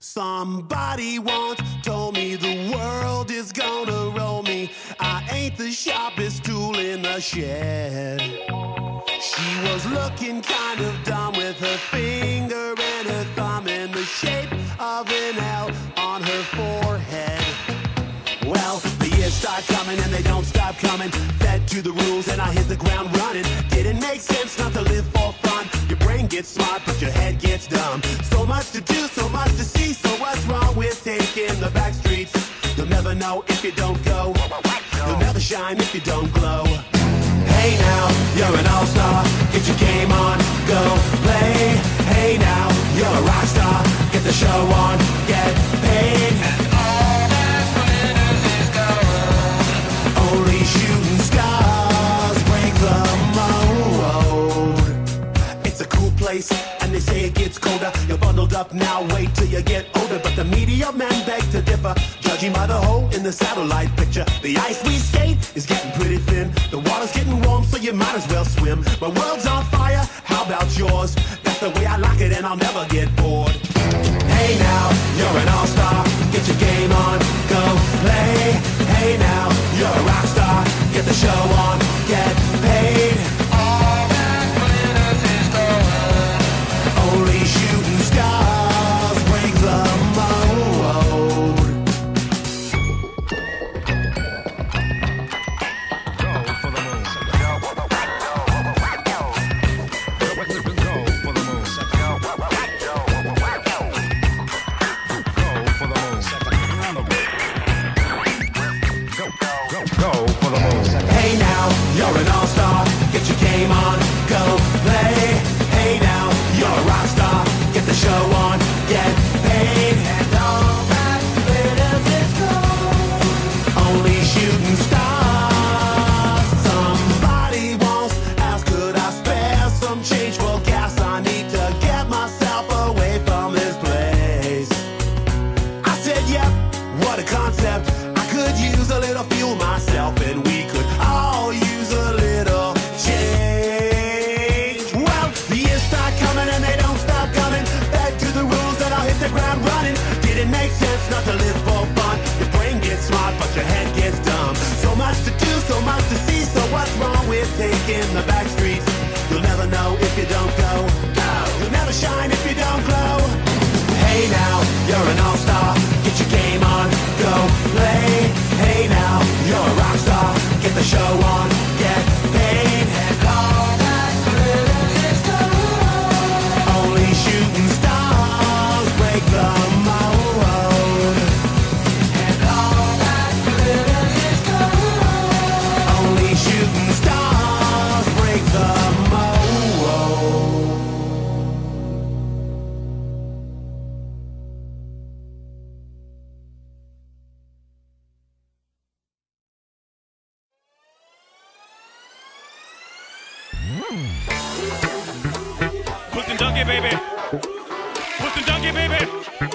Somebody once told me the world is gonna roll me. I ain't the sharpest tool in the shed. She was looking kind of dumb with her finger and her thumb in the shape of an L on her forehead. Well, the years start coming and they don't stop coming. Fed to the rules and I hit the ground running. Didn't make sense not to live for fun. Your brain gets smart but your head gets dumb. So much to do, so much to see. So what's wrong with taking the back streets? You'll never know if you don't go. You'll never shine if you don't glow. Hey now, you're an all-star. Get your game on, go play. Hey now, you're a rock star. Get the show on, get paid. And all that glitters is gold. Only shooting stars break the mold. It's a cool place, and they say it gets colder. You're bundled up now, wait till you get older. But the media men beg to differ, judging by the hole in the satellite picture. The ice we skate is getting pretty thin. The water's getting warm, so you might as well swim. My world's on fire, how about yours? That's the way I like it, and I'll never get bored. Hey now, you're an all-star. Get your game on, go play. Hey now, you're a rock star. Get the show on, get paid. All that glitters is gold. Only shooting stars break the mold. Hey now, you're an all-star. Get your game on, go play. Hey now, you're a rock star. Get the show on, get paid. And all that glitters is gold. Only shooting stars. Somebody once asked, could I spare some change for gas? I need to get myself away from this place. I said, yep, what a concept. I could use a little fuel myself, and we could all use a little change. Well, the years start coming and they don't stop coming. Back to the rules and I'll hit the ground running. Didn't make sense not to live for fun. Your brain gets smart but your head gets dumb. So much to do, so much to see. So what's wrong with taking the back streets? You'll never know if you don't go. You'll never shine if you don't glow. Hey now, you're an all-star. Get your game on, go play. Hey now, you're a rock star. Get the show on, get paid. And all that glitters is gold. Only shooting stars break the mold. And all that glitters is gold. Only shooting stars break the mold. Puss and Dunky, baby. Puss and Dunky, baby.